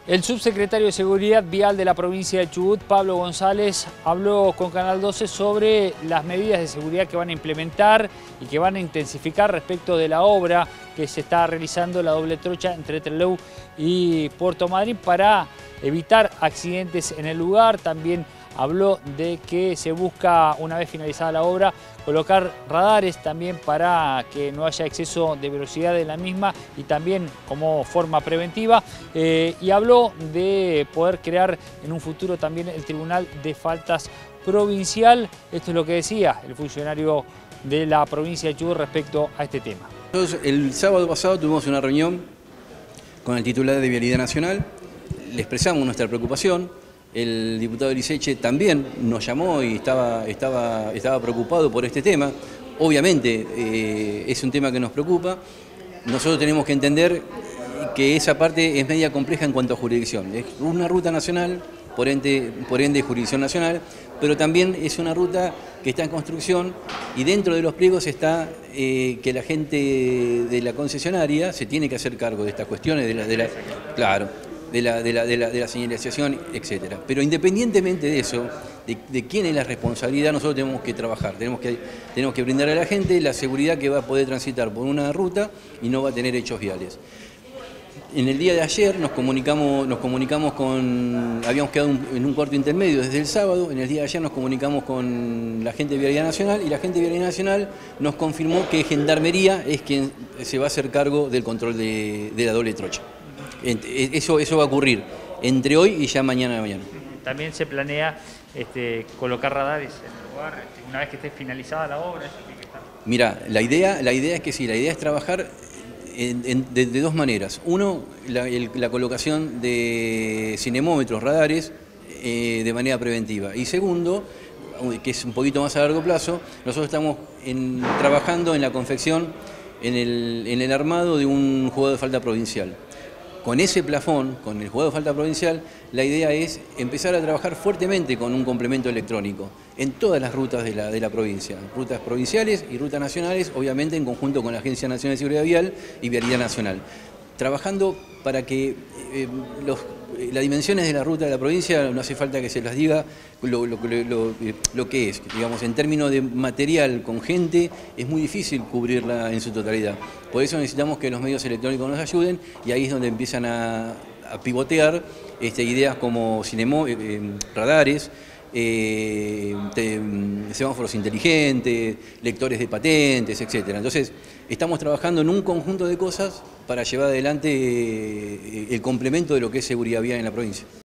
El subsecretario de Seguridad Vial de la provincia de Chubut, Pablo González, habló con Canal 12 sobre las medidas de seguridad que van a implementar y que van a intensificar respecto de la obra que se está realizando, la doble trocha entre Trelew y Puerto Madryn, para evitar accidentes en el lugar. También habló de que se busca, una vez finalizada la obra, colocar radares también para que no haya exceso de velocidad en la misma y también como forma preventiva. Y habló de poder crear en un futuro también el Tribunal de Faltas Provincial. Esto es lo que decía el funcionario de la provincia de Chubut respecto a este tema. Nosotros el sábado pasado tuvimos una reunión con el titular de Vialidad Nacional, le expresamos nuestra preocupación. El diputado Liceche también nos llamó y estaba preocupado por este tema. Obviamente es un tema que nos preocupa. Nosotros tenemos que entender que esa parte es media compleja en cuanto a jurisdicción. Es una ruta nacional, por ende jurisdicción nacional, pero también es una ruta que está en construcción y dentro de los pliegos está que la gente de la concesionaria se tiene que hacer cargo de estas cuestiones, de la señalización, etc. Pero independientemente de eso, de quién es la responsabilidad, nosotros tenemos que trabajar, tenemos que brindar a la gente la seguridad que va a poder transitar por una ruta y no va a tener hechos viales. En el día de ayer nos comunicamos habíamos quedado en un cuarto intermedio desde el sábado. En el día de ayer nos comunicamos con la gente de Vialidad Nacional y la gente de Vialidad Nacional nos confirmó que Gendarmería es quien se va a hacer cargo del control de la doble trocha. Eso va a ocurrir entre hoy y ya mañana. También se planea colocar radares en el lugar una vez que esté finalizada la obra. Mira, la idea es que sí, la idea es trabajar de dos maneras. Uno, la colocación de cinemómetros, radares, de manera preventiva. Y segundo, que es un poquito más a largo plazo, nosotros estamos trabajando en la confección, en el armado de un juzgado de falta provincial. Con ese plafón, con el juzgado de falta provincial, la idea es empezar a trabajar fuertemente con un complemento electrónico en todas las rutas de la provincia, rutas provinciales y rutas nacionales, obviamente en conjunto con la Agencia Nacional de Seguridad Vial y Vialidad Nacional, trabajando para que las dimensiones de la ruta de la provincia, no hace falta que se las diga lo que es. Digamos, en términos de material con gente, es muy difícil cubrirla en su totalidad. Por eso necesitamos que los medios electrónicos nos ayuden y ahí es donde empiezan a pivotear ideas como radares, semáforos inteligentes, lectores de patentes, etc. Entonces, estamos trabajando en un conjunto de cosas para llevar adelante el complemento de lo que es seguridad vial en la provincia.